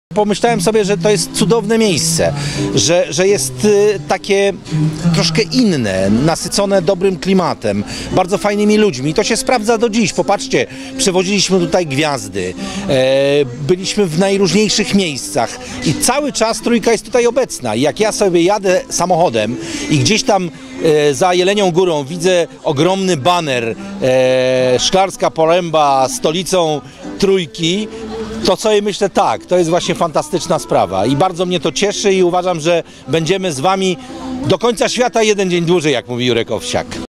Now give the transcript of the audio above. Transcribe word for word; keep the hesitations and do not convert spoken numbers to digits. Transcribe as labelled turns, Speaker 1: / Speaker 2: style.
Speaker 1: Pomyślałem sobie, że to jest cudowne miejsce, że, że jest takie troszkę inne, nasycone dobrym klimatem, bardzo fajnymi ludźmi. To się sprawdza do dziś. Popatrzcie, przewoziliśmy tutaj gwiazdy, e, byliśmy w najróżniejszych miejscach i cały czas Trójka jest tutaj obecna. I jak ja sobie jadę samochodem i gdzieś tam e, za Jelenią Górą widzę ogromny baner e, Szklarska Poręba stolicą Trójki, to sobie myślę, tak, to jest właśnie fantastyczna sprawa i bardzo mnie to cieszy i uważam, że będziemy z Wami do końca świata jeden dzień dłużej, jak mówi Jurek Owsiak.